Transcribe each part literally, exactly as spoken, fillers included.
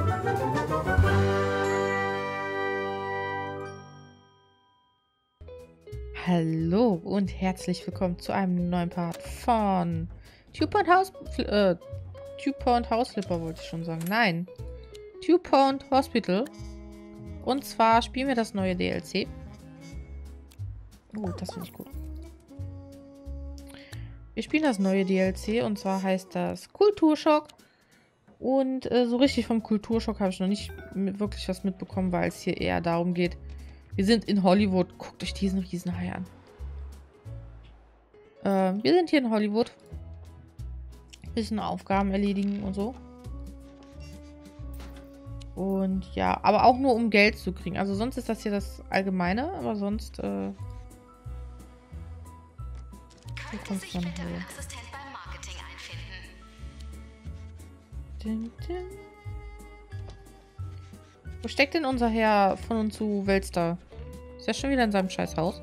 Hallo und herzlich willkommen zu einem neuen Part von Two Point House... Äh, Two Point House Flipper wollte ich schon sagen. Nein. Two Point Hospital. Und zwar spielen wir das neue D L C. Oh, das finde ich gut. Wir spielen das neue D L C und zwar heißt das Kulturschock. Und äh, so richtig vom Kulturschock habe ich noch nicht wirklich was mitbekommen, weil es hier eher darum geht. Wir sind in Hollywood. Guckt euch diesen Riesenhai an. Äh, wir sind hier in Hollywood. Bisschen Aufgaben erledigen und so. Und ja, aber auch nur um Geld zu kriegen. Also sonst ist das hier das Allgemeine, aber sonst, äh... Hier kommt man hier. Dim, dim. Wo steckt denn unser Herr von und zu Weltstar? Ist er schon wieder in seinem scheiß Haus?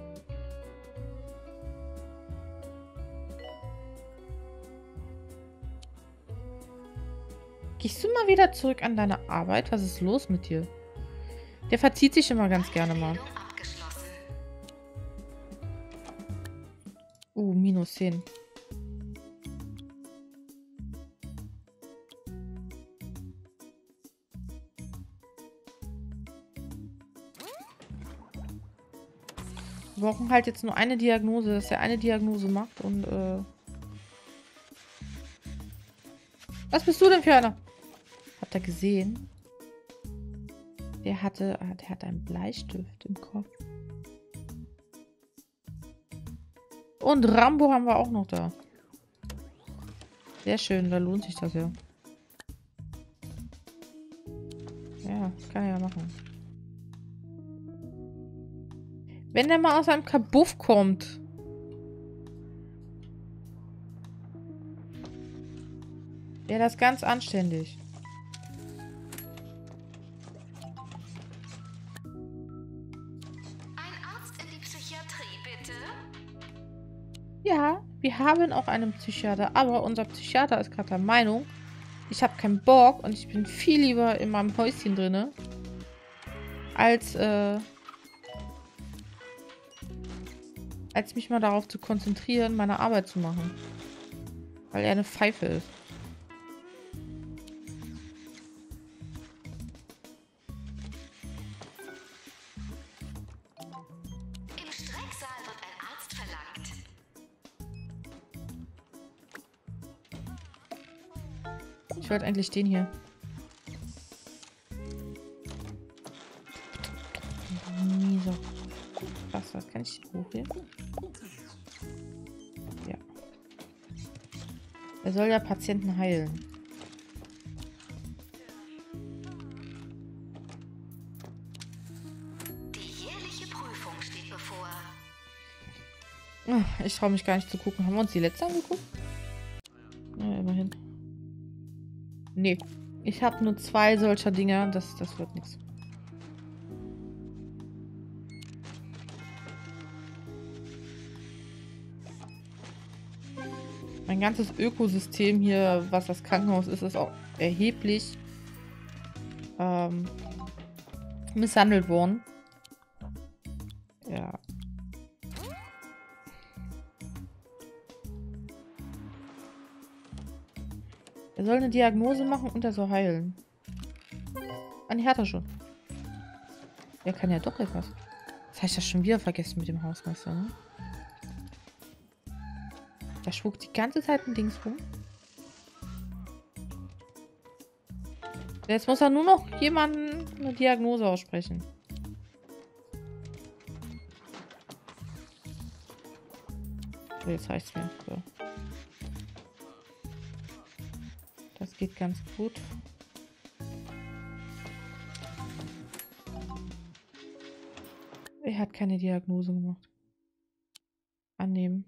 Gehst du mal wieder zurück an deine Arbeit? Was ist los mit dir? Der verzieht sich immer ganz gerne mal. Uh, minus zehn. Wir brauchen halt jetzt nur eine Diagnose, dass er eine Diagnose macht und, äh... Was bist du denn für einer? Habt ihr gesehen? Der hatte, der hatte einen Bleistift im Kopf. Und Rambo haben wir auch noch da. Sehr schön, da lohnt sich das ja. Ja, kann er ja machen. Wenn der mal aus einem Kabuff kommt. Wäre das ganz anständig. Ein Arzt in die Psychiatrie, bitte? Ja, wir haben auch einen Psychiater. Aber unser Psychiater ist gerade der Meinung, ich habe keinen Bock und ich bin viel lieber in meinem Häuschen drinne, als, äh, als mich mal darauf zu konzentrieren, meine Arbeit zu machen. Weil er eine Pfeife ist. Im Strecksaal wird ein Arzt verlangt. Ich wollte eigentlich den hier. Mieser. Was, was kann ich hochheben? Ja. Er soll ja Patienten heilen. Die jährliche Prüfung steht bevor. Ach, ich traue mich gar nicht zu gucken. Haben wir uns die letzte angeguckt? Ja, immerhin. Nee. Ich habe nur zwei solcher Dinger. Das, das wird nichts. Mein ganzes Ökosystem hier, was das Krankenhaus ist, ist auch erheblich ähm, misshandelt worden. Ja. Er soll eine Diagnose machen und er soll heilen. Ah, die hat er schon. Er kann ja doch etwas. Das habe ich das schon wieder vergessen mit dem Hausmeister, ne? Da spuckt die ganze Zeit ein Dings rum. Jetzt muss er nur noch jemanden eine Diagnose aussprechen. So, jetzt reicht's mir. So. Das geht ganz gut. Er hat keine Diagnose gemacht. Annehmen.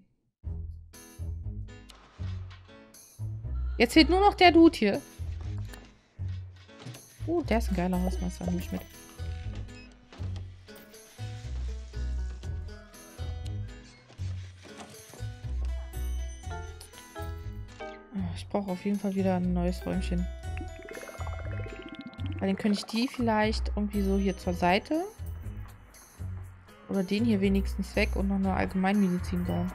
Jetzt fehlt nur noch der Dude hier. Oh, der ist ein geiler Hausmeister, nehme ich mit. Ich brauche auf jeden Fall wieder ein neues Räumchen. Weil dann könnte ich die vielleicht irgendwie so hier zur Seite. Oder den hier wenigstens weg und noch eine Allgemeinmedizin bauen.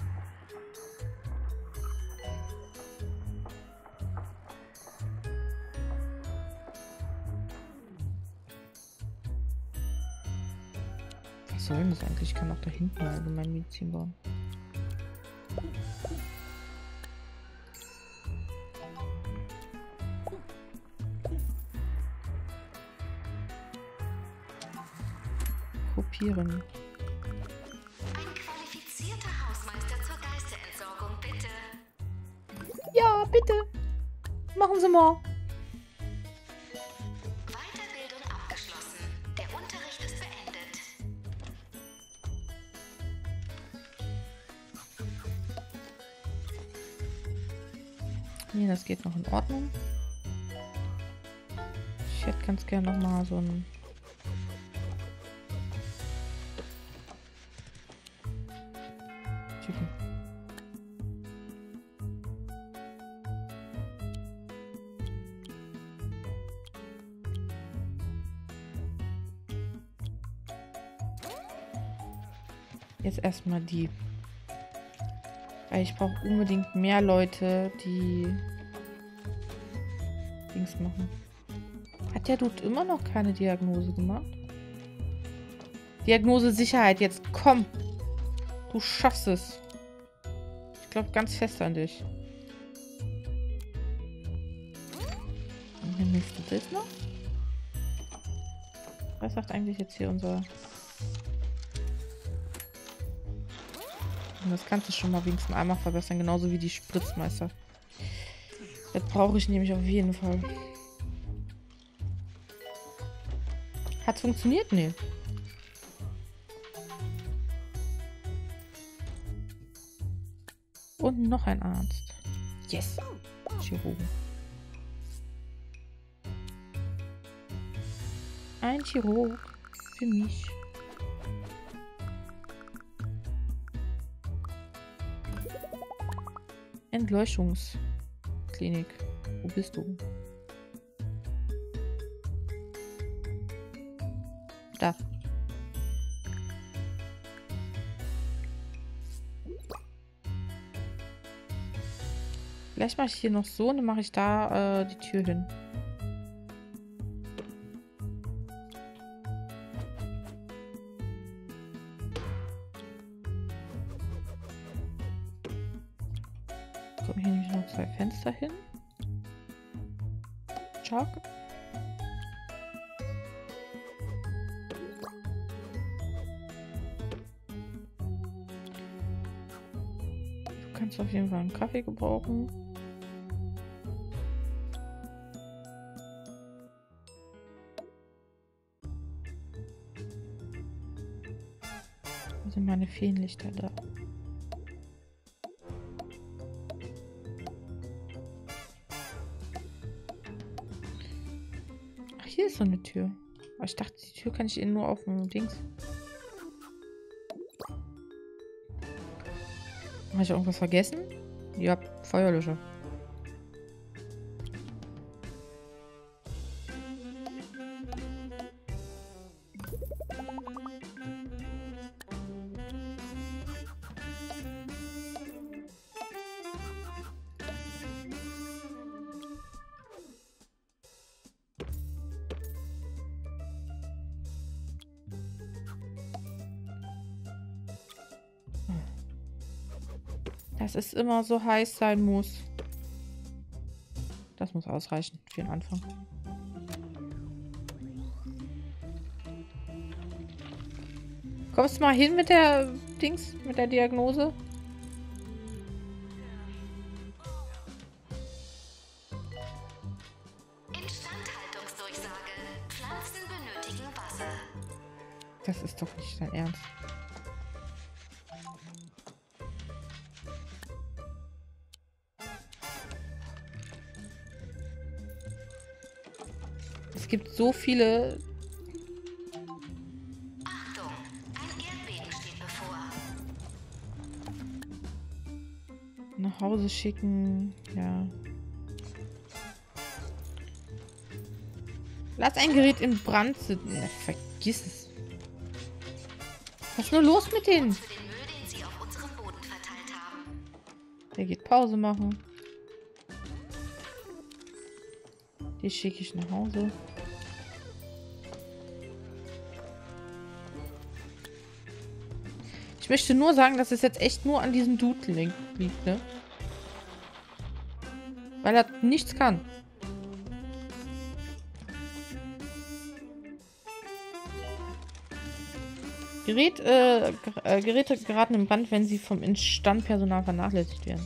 Was soll denn das eigentlich? Ich kann auch da hinten eine Allgemeinmedizin bauen. Kopieren. Ein qualifizierter Hausmeister zur Geisterentsorgung, bitte. Ja, bitte. Machen Sie mal. Weiterbildung abgeschlossen. Der Unterricht ist beendet. Nee, das geht noch in Ordnung. Ich hätte ganz gerne noch mal so ein... Chicken. Jetzt erstmal die. Weil ich brauche unbedingt mehr Leute, die Dings machen. Hat der Dude immer noch keine Diagnose gemacht? Diagnose Sicherheit, jetzt komm! Du schaffst es. Ich glaube ganz fest an dich. Und hier nächste Bild noch. Was sagt eigentlich jetzt hier unser... Und das kannst du schon mal wenigstens einmal verbessern, genauso wie die Spritzmeister. Das brauche ich nämlich auf jeden Fall. Hat funktioniert? Nee. Und noch ein Arzt. Yes. Chirurgen. Ein Chirurg. Für mich. Entleuchtungsklinik. Wo bist du? Da. Vielleicht mache ich hier noch so und dann mache ich da äh, die Tür hin. Kommen hier nämlich noch zwei Fenster hin. Chuck. Du kannst auf jeden Fall einen Kaffee gebrauchen. Wo sind meine Feenlichter da? Ach, hier ist so eine Tür. Aber ich dachte, die Tür kann ich innen nur auf dem Dings. Habe ich irgendwas vergessen? Ja, Feuerlöscher. Dass es immer so heiß sein muss. Das muss ausreichen für den Anfang. Kommst du mal hin mit der Dings, mit der Diagnose? Instandhaltungsdurchsage. Pflanzen benötigen Wasser. Das ist doch nicht dein Ernst. Es gibt so viele... Achtung, ein Erdbeben steht bevor. Nach Hause schicken, ja. Lass ein Gerät in Brand sitzen. Ja, vergiss es. Was ist nur los mit denen? Für den Müll, den sie auf unserem Boden verteilt haben. Der geht Pause machen. Die schicke ich nach Hause. Ich möchte nur sagen, dass es jetzt echt nur an diesem Dude liegt, ne? Weil er nichts kann. Gerät, äh, äh, Geräte geraten in Brand, wenn sie vom Instandpersonal vernachlässigt werden.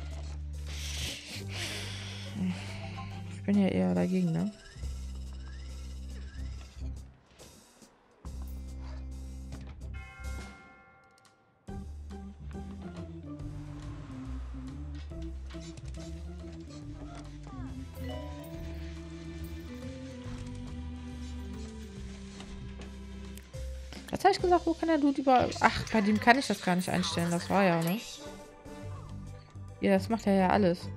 Ich bin ja eher dagegen, ne? Was habe ich gesagt? Wo kann der Dude über... Ach, bei dem kann ich das gar nicht einstellen. Das war ja, ne? Ja, das macht er ja alles.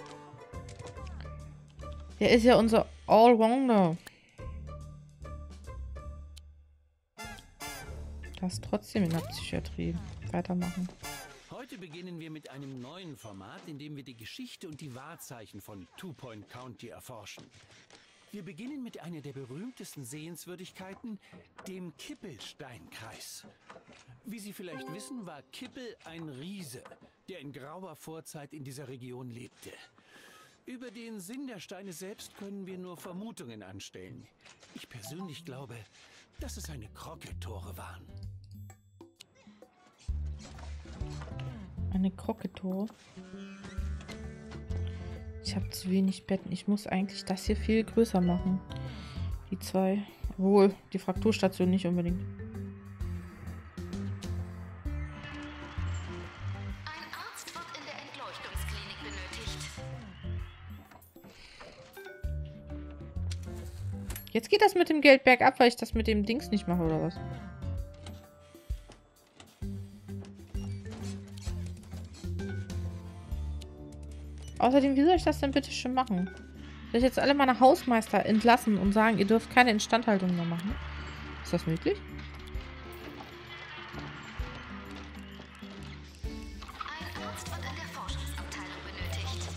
Der ist ja unser Allrounder. Das trotzdem in der Psychiatrie weitermachen. Heute beginnen wir mit einem neuen Format, in dem wir die Geschichte und die Wahrzeichen von Two Point County erforschen. Wir beginnen mit einer der berühmtesten Sehenswürdigkeiten, dem Kippelsteinkreis. Wie Sie vielleicht wissen, war Kippel ein Riese, der in grauer Vorzeit in dieser Region lebte. Über den Sinn der Steine selbst können wir nur Vermutungen anstellen. Ich persönlich glaube, dass es eine Krocketore waren. Eine Krocketore. Ich habe zu wenig Betten. Ich muss eigentlich das hier viel größer machen. Die zwei. Obwohl, die Frakturstation nicht unbedingt. Ein Arzt wird in der Entleuchtungsklinik benötigt. Jetzt geht das mit dem Geld bergab, weil ich das mit dem Dings nicht mache, oder was? Außerdem, wie soll ich das denn bitte schon machen? Soll ich jetzt alle meine Hausmeister entlassen und sagen, ihr dürft keine Instandhaltung mehr machen? Ist das möglich? Ein Arzt wird in der Forschungsabteilung benötigt.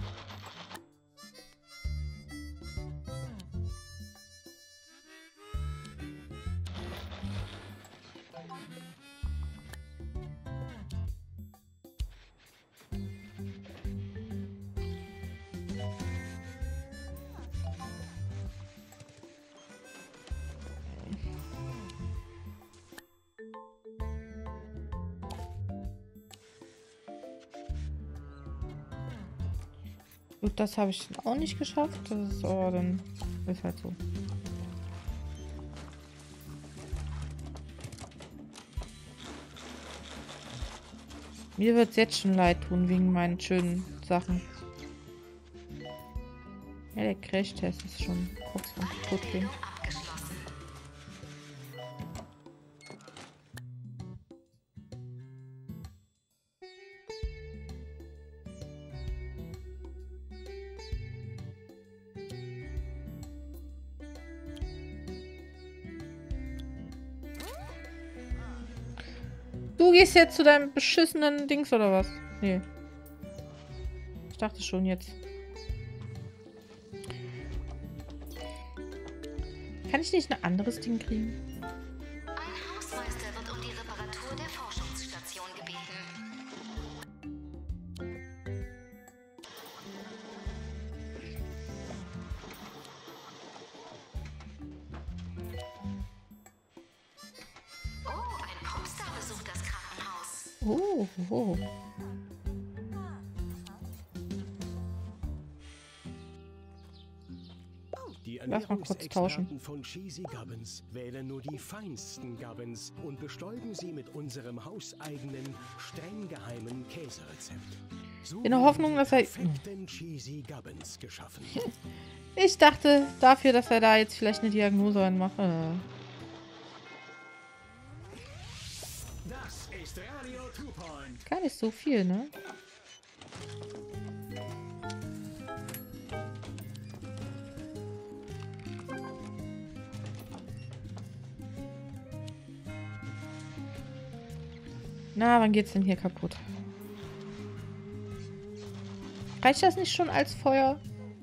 Gut, das habe ich auch nicht geschafft. Das ist aber dann ist halt so. Mir wird es jetzt schon leid tun wegen meinen schönen Sachen. Ja, der Crashtest ist schon kurz vom Tod gehen. Abgeschlossen. Du gehst jetzt zu deinem beschissenen Dings oder was? Nee. Ich dachte schon jetzt. Kann ich nicht ein anderes Ding kriegen? Ein Hausmeister wird um die Reparatur der Forschungsstation gebeten. Oh, ein Popstar besucht das Krankenhaus. Oh, oh. Die Lass mal kurz tauschen. Ernährungsexperten von Cheesy Gubbins wählen nur die feinsten Gubbins und bestäuben sie mit unserem hauseigenen, streng geheimen Käserezept. So In der Hoffnung, dass er... perfekten Cheesy Gubbins geschaffen. Ich dachte dafür, dass er da jetzt vielleicht eine Diagnose anmacht. Äh. Das ist Radio Two Point. Gar nicht so viel, ne? Na, wann geht's denn hier kaputt? Reicht das nicht schon als Feuer?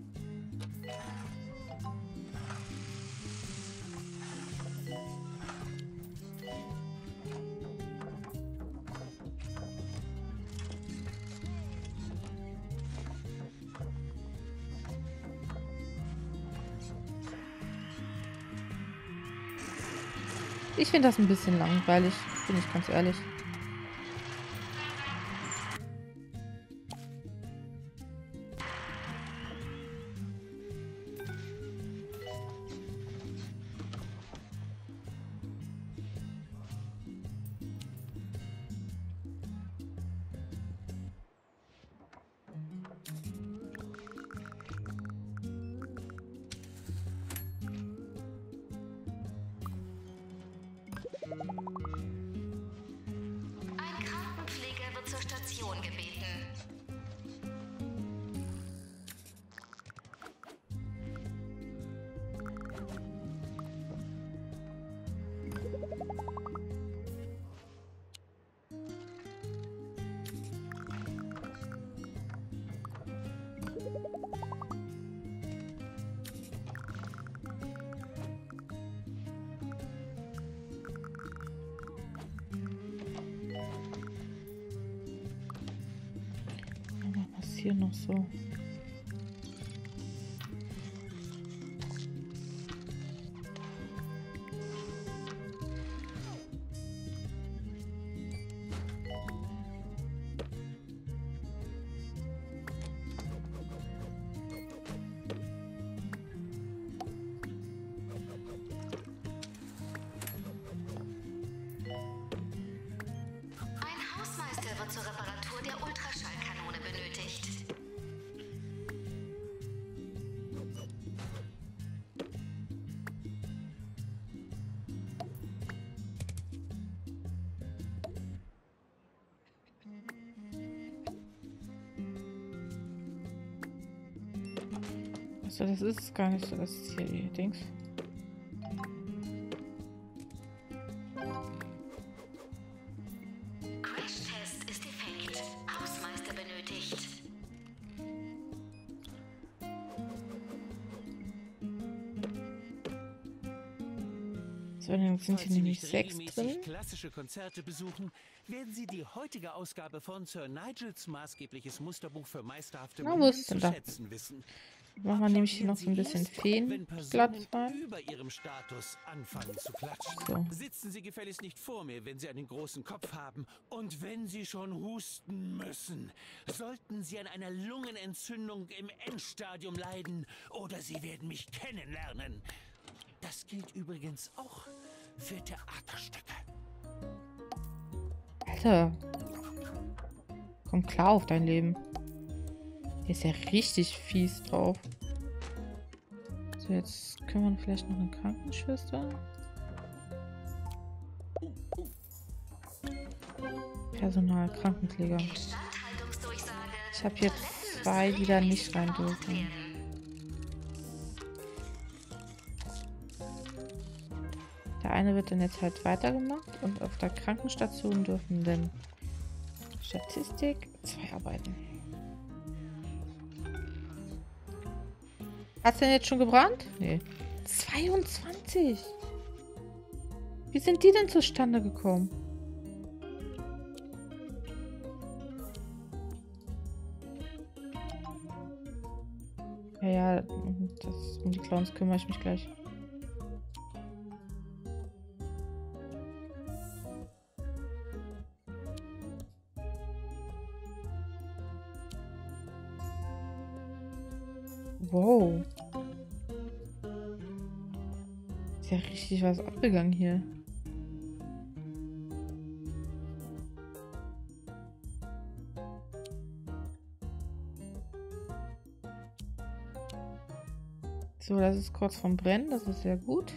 Ich finde das ein bisschen langweilig, bin ich ganz ehrlich. Ein Krankenpfleger wird zur Station gebeten. Was hier noch so? Ein Hausmeister wird zur Reparatur der Ultraschallkanone benötigt. Also das ist gar nicht so, das ist hier die Dings. Crashtest ist defekt. Hausmeister benötigt. So, dann sind hier Falls Sie nämlich nicht sechs regelmäßig drin. klassische Konzerte besuchen, werden Sie die heutige Ausgabe von Sir Nigels maßgebliches Musterbuch für meisterhafte Na, wo Musik ist zu denn da? schätzen wissen. Machen wir nämlich hier noch so ein Applaudieren bisschen Sie erst, wenn Feen Personen glatt rein. über ihrem Status anfangen zu klatschen. So. Sitzen Sie gefälligst nicht vor mir, wenn Sie einen großen Kopf haben. Und wenn Sie schon husten müssen, sollten Sie an einer Lungenentzündung im Endstadium leiden oder Sie werden mich kennenlernen. Das gilt übrigens auch für Theaterstücke. Alter. Komm klar auf dein Leben. Der ist ja richtig fies drauf. So, jetzt können wir vielleicht noch eine Krankenschwester. Personal, Krankenpfleger. Instandhaltungsdurchsage. Ich habe jetzt zwei, die da nicht rein dürfen. Der eine wird dann jetzt halt weitergemacht und auf der Krankenstation dürfen dann Statistik zwei arbeiten. Hat's denn jetzt schon gebrannt? Nee. zweiundzwanzig! Wie sind die denn zustande gekommen? Ja, ja, das, um die Clowns kümmere ich mich gleich. Wow. Ist ja richtig was abgegangen hier. So, das ist kurz vorm Brennen. Das ist sehr gut.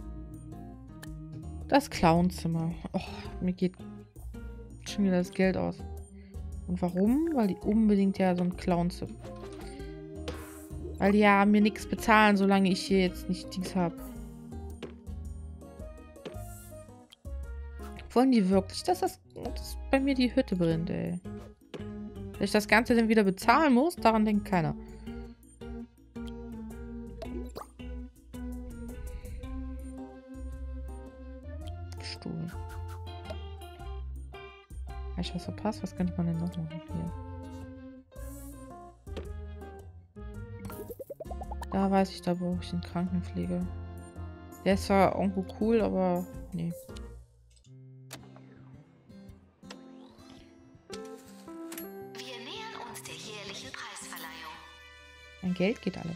Das Clownzimmer. Oh, mir geht schon wieder das Geld aus. Und warum? Weil die unbedingt ja so ein Clownzimmer. Weil die ja mir nichts bezahlen, solange ich hier jetzt nicht dies habe. Wollen die wirklich, dass das, dass bei mir die Hütte brennt, ey? Dass ich das Ganze dann wieder bezahlen muss, daran denkt keiner. Stuhl. Habe ich was verpasst? Was könnte man denn noch machen hier? Da weiß ich, da brauche ich einen Krankenpfleger. Der ist zwar irgendwo cool, aber nee. Wir nähern uns der jährlichen Preisverleihung. Mein Geld geht alle.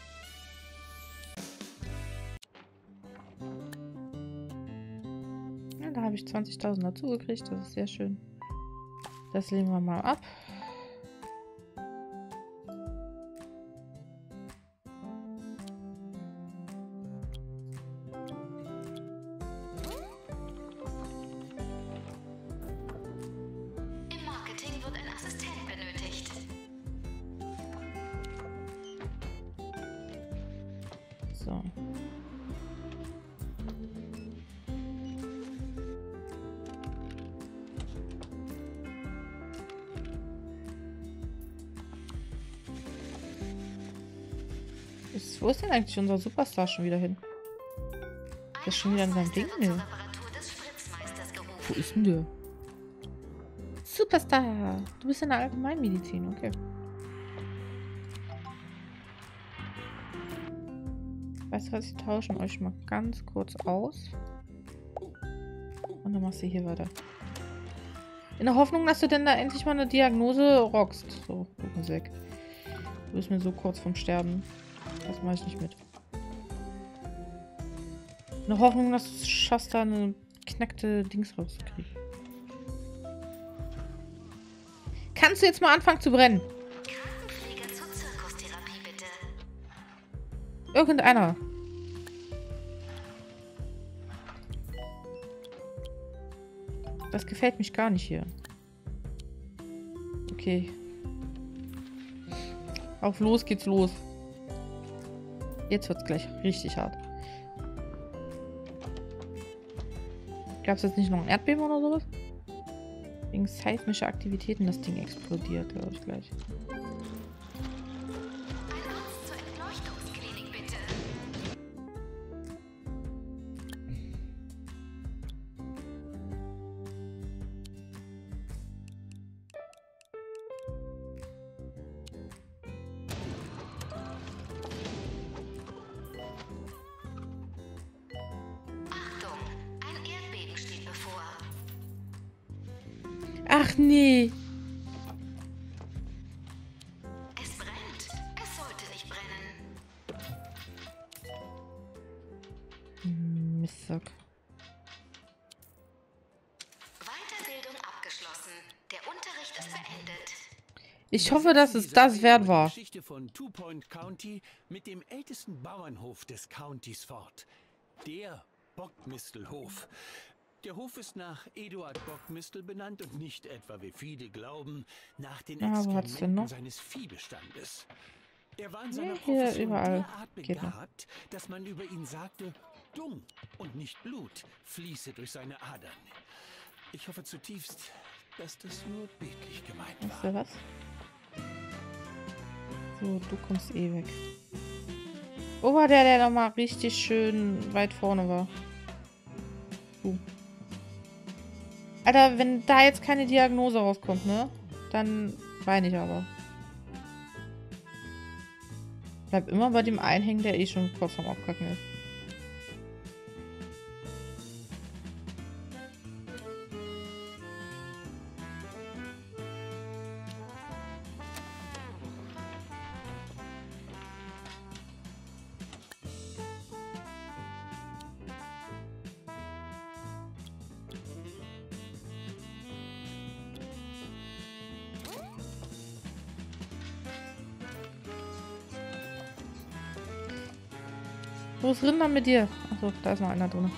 Ja, da habe ich zwanzigtausend dazu gekriegt. Das ist sehr schön. Das lehnen wir mal ab. Im Marketing wird ein Assistent benötigt. So. Ist, wo ist denn eigentlich unser Superstar schon wieder hin? Der ist schon wieder in seinem Ding. Hausmeister wird zur Reparatur des Spritzmeisters gerufen. Wo ist denn der? Superstar! Du bist in der Allgemeinmedizin, okay. Weißt du was, ich tausche euch mal ganz kurz aus. Und dann machst du hier weiter. In der Hoffnung, dass du denn da endlich mal eine Diagnose rockst. So, guck mal weg. Du bist mir so kurz vom Sterben. Das mache ich nicht mit. In der Hoffnung, dass du es schaffst, da eine knackte Dings rauszukriegen. Kannst du jetzt mal anfangen zu brennen? Krankenpfleger zur Zirkustherapie, bitte. Irgendeiner. Das gefällt mich gar nicht hier. Okay. Auf los geht's los. Jetzt wird's gleich richtig hart. Gab's jetzt nicht noch ein Erdbeben oder sowas? Wegen seismischer Aktivitäten das Ding explodiert, glaube ich, gleich. Ein Arzt zur Entleuchtungsklinik, bitte. Achtung, ein Erdbeben steht bevor. Ach nee. Es brennt. Es sollte nicht brennen. Hm, Mistsack. Weiterbildung abgeschlossen. Der Unterricht ist beendet. Ich hoffe, dass es das wert war. Die Geschichte von Two Point County mit dem ältesten Bauernhof des Countys fort. Der Bockmistelhof. Der Hof ist nach Eduard Bockmistel benannt und nicht etwa, wie viele glauben, nach den Ja, wo hat's denn Exkrementen noch? seines Viehbestandes. Er war in Ja, seiner hier Profession überall derart geht noch. begabt, dass man über ihn sagte, Dung und nicht Blut fließe durch seine Adern. Ich hoffe zutiefst, dass das nur bildlich gemeint Weißt war. du was? So, du kommst eh weg. Wo war der, der noch mal richtig schön weit vorne war? Du. Alter, wenn da jetzt keine Diagnose rauskommt, ne? Dann weine ich aber. Bleib immer bei dem einhängen, der eh schon kurz vorm Abkacken ist. Wo ist Rinder mit dir? Achso, da ist noch einer drin.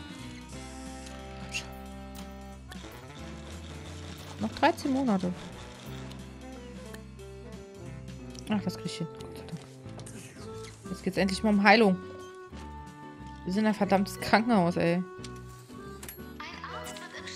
Noch dreizehn Monate. Ach, das krieg ich hin. Gott sei Dank. Jetzt geht's endlich mal um Heilung. Wir sind ein verdammtes Krankenhaus, ey. Ein Arzt wird im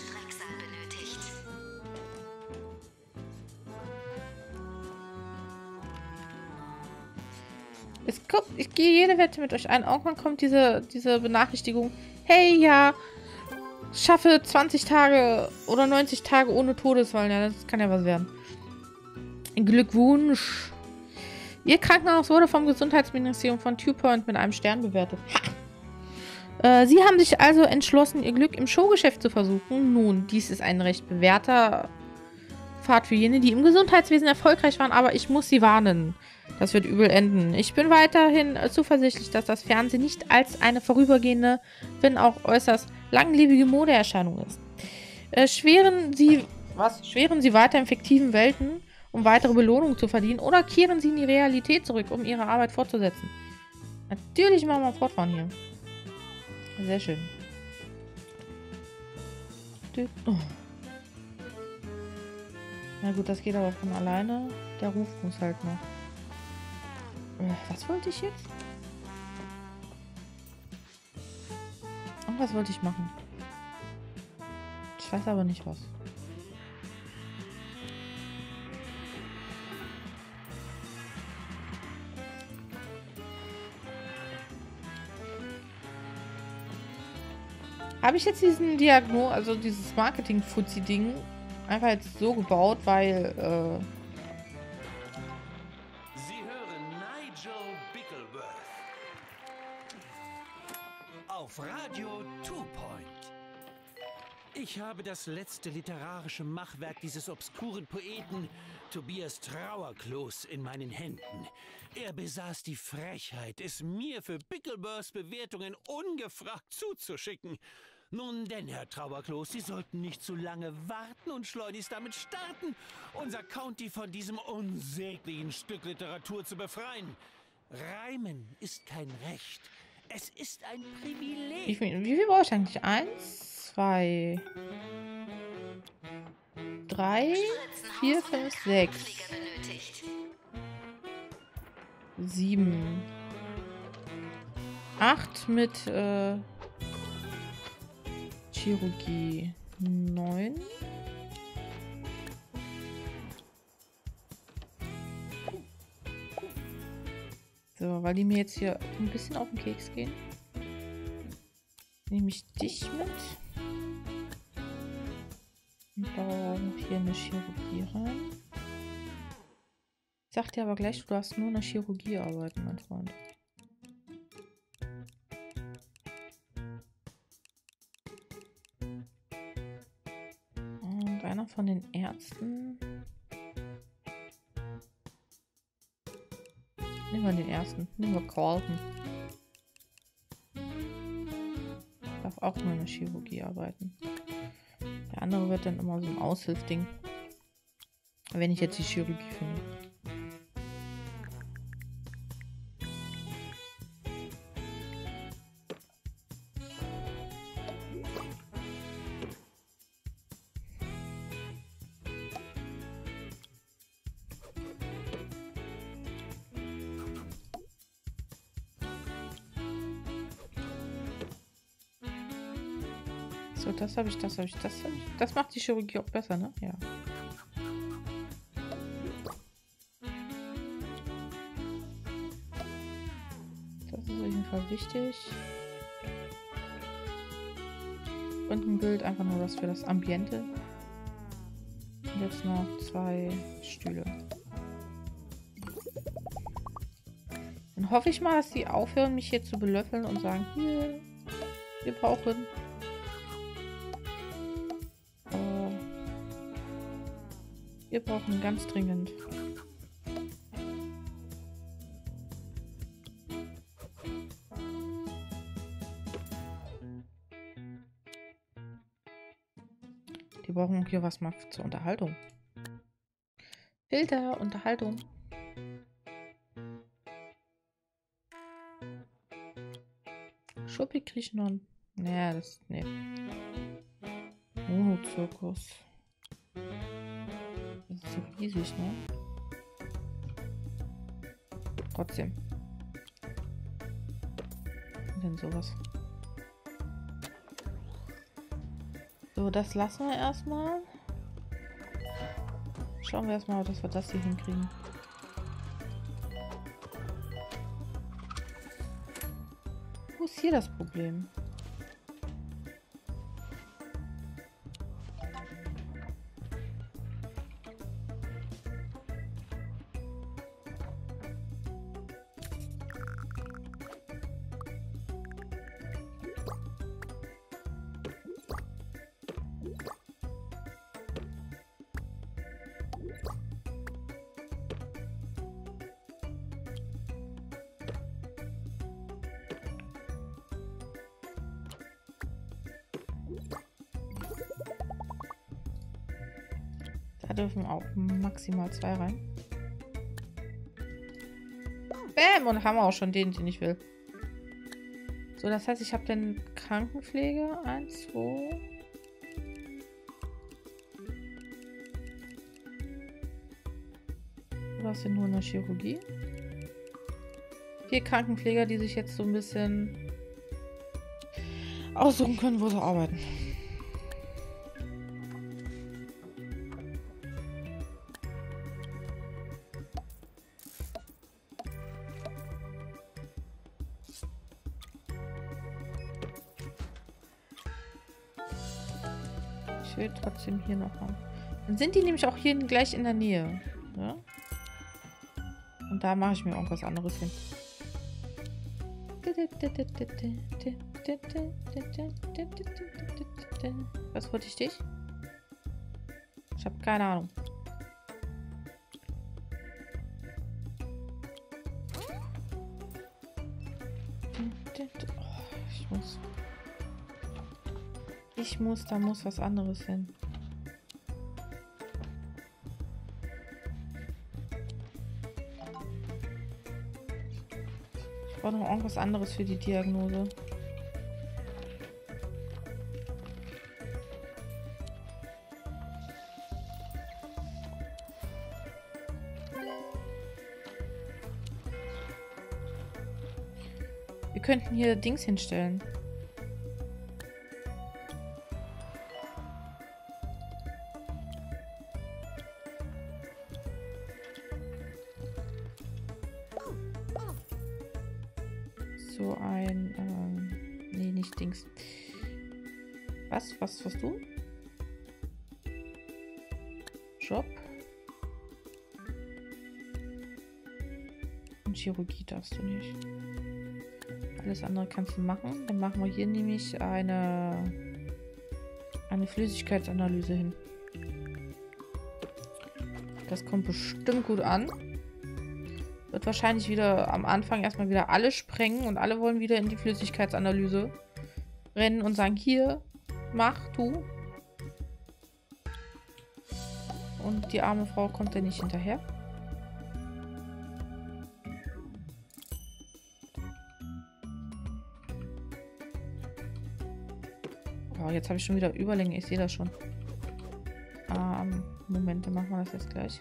guck, ich gehe jede Wette mit euch ein. Irgendwann kommt diese, diese Benachrichtigung. Hey, ja, schaffe zwanzig Tage oder neunzig Tage ohne Todesfall. Ja, das kann ja was werden. Glückwunsch. Ihr Krankenhaus wurde vom Gesundheitsministerium von Two Point mit einem Stern bewertet. Ha! Äh, Sie haben sich also entschlossen, Ihr Glück im Showgeschäft zu versuchen. Nun, dies ist ein recht bewährter Pfad für jene, die im Gesundheitswesen erfolgreich waren, aber ich muss Sie warnen. Das wird übel enden. Ich bin weiterhin äh, zuversichtlich, dass das Fernsehen nicht als eine vorübergehende, wenn auch äußerst langlebige Modeerscheinung ist. Äh, schweren Sie, was? Schweren Sie weiter in fiktiven Welten, um weitere Belohnungen zu verdienen, oder kehren Sie in die Realität zurück, um Ihre Arbeit fortzusetzen? Natürlich machen wir fortfahren hier. Sehr schön. Oh. Na gut, das geht aber von alleine. Der Ruf muss halt noch. Was wollte ich jetzt? Irgendwas wollte ich machen. Ich weiß aber nicht was. Habe ich jetzt diesen Diagno, also dieses Marketing-Fuzzi-Ding einfach jetzt so gebaut, weil äh, Sie hören Nigel Bickleworth auf Radio Two Point. Ich habe das letzte literarische Machwerk dieses obskuren Poeten Tobias Trauerklos in meinen Händen. Er besaß die Frechheit, es mir für Bickleworths Bewertungen ungefragt zuzuschicken. Nun denn, Herr Trauerklos, Sie sollten nicht zu lange warten und schleunigst damit starten, unser County von diesem unsäglichen Stück Literatur zu befreien. Reimen ist kein Recht. Es ist ein Privileg. Wie viel, wie viel brauche ich eigentlich? Eins, zwei, drei, vier, fünf, sechs, sieben, acht mit äh, Chirurgie, neun. So, weil die mir jetzt hier ein bisschen auf den Keks gehen, nehme ich dich mit. Und baue noch hier eine Chirurgie rein. Ich sag dir aber gleich, du darfst nur in der Chirurgie arbeiten, mein Freund. Und einer von den Ärzten. Nehmen wir den ersten. Nehmen wir Carlton. Darf auch nur in der Chirurgie arbeiten. Der andere wird dann immer so ein Aushilfsding. Wenn ich jetzt die Chirurgie finde. So, das habe ich, das habe ich, das habe ich. Das macht die Chirurgie auch besser, ne? Ja. Das ist auf jeden Fall wichtig. Und ein Bild einfach nur was für das Ambiente. Und jetzt noch zwei Stühle. Dann hoffe ich mal, dass die aufhören, mich hier zu belöffeln und sagen, hier, wir brauchen... Wir brauchen ganz dringend. Die brauchen hier was mal zur Unterhaltung. Filter, Unterhaltung. Schuppig krieg ich noch. Naja, das. Nee. Monozirkus. Das ist so riesig, ne? Trotzdem. Und denn sowas. So, das lassen wir erstmal. Schauen wir erstmal, dass wir das hier hinkriegen. wo ist hier das Problem? Da dürfen auch maximal zwei rein. Bäm! Und haben wir auch schon den, den ich will. So, das heißt, ich habe dann Krankenpflege. Eins, zwei. Oder ist denn nur in der Chirurgie? Vier Krankenpfleger, die sich jetzt so ein bisschen aussuchen können, wo sie arbeiten. Ich will trotzdem hier noch haben. Dann sind die nämlich auch hier gleich in der Nähe. Ja? Und da mache ich mir irgendwas anderes hin. Was wollte ich dich? Ich habe keine Ahnung. Oh, ich muss. Ich muss, da muss was anderes hin. Ich brauche noch irgendwas anderes für die Diagnose. Wir könnten hier Dings hinstellen. So ein, ähm, nee, nicht Dings. Was, was, was du? Job. Und Chirurgie darfst du nicht. Alles andere kannst du machen. Dann machen wir hier nämlich eine, eine Flüssigkeitsanalyse hin. Das kommt bestimmt gut an. Wird wahrscheinlich wieder am Anfang erstmal wieder alle sprengen und alle wollen wieder in die Flüssigkeitsanalyse rennen und sagen, hier, mach, tu. Und die arme Frau kommt dann nicht hinterher. Oh, jetzt habe ich schon wieder Überlänge, ich sehe das schon. Ähm, Moment, dann machen wir das jetzt gleich.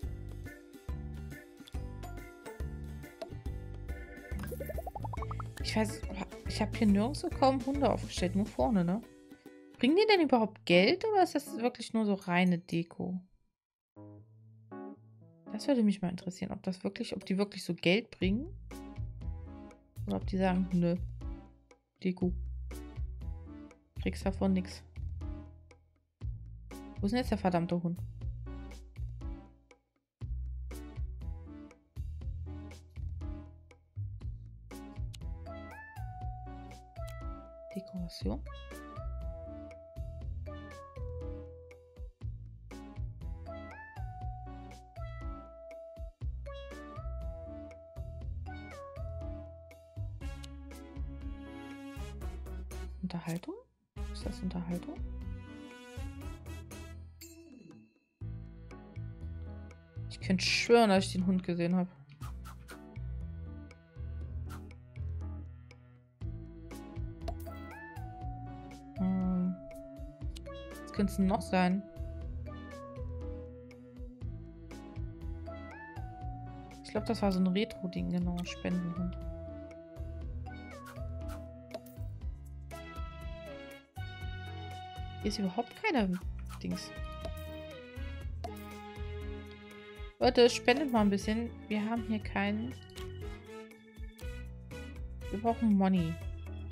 Ich weiß, ich habe hier nirgendwo kaum Hunde aufgestellt, nur vorne, ne? Bringen die denn überhaupt Geld oder ist das wirklich nur so reine Deko? Das würde mich mal interessieren, ob das wirklich, ob die wirklich so Geld bringen. Oder ob die sagen, nö, Deko. Kriegst davon nix. Wo ist denn jetzt der verdammte Hund? Dekoration. Unterhaltung? Ist das Unterhaltung? Ich könnte schwören, dass ich den Hund gesehen habe. Hm. Was könnte es denn noch sein? Ich glaube, das war so ein Retro-Ding, genau. Spendenhund. Hier ist überhaupt keine Dings. Leute, spendet mal ein bisschen. Wir haben hier keinen... Wir brauchen Money.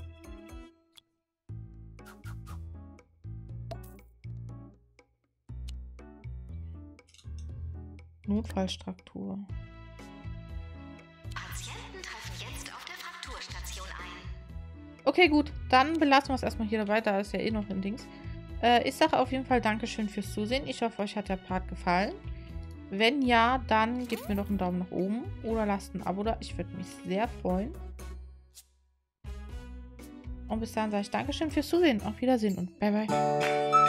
Notfallstruktur. Patienten treffen jetzt auf der Frakturstation ein. Okay, gut. Dann belassen wir es erstmal hier dabei. Da ist ja eh noch ein Dings. Äh, ich sage auf jeden Fall Dankeschön fürs Zusehen. Ich hoffe, euch hat der Part gefallen. Wenn ja, dann gebt mir doch einen Daumen nach oben oder lasst ein Abo da. Ich würde mich sehr freuen. Und bis dahin sage ich Dankeschön fürs Zusehen. Auf Wiedersehen und bye bye.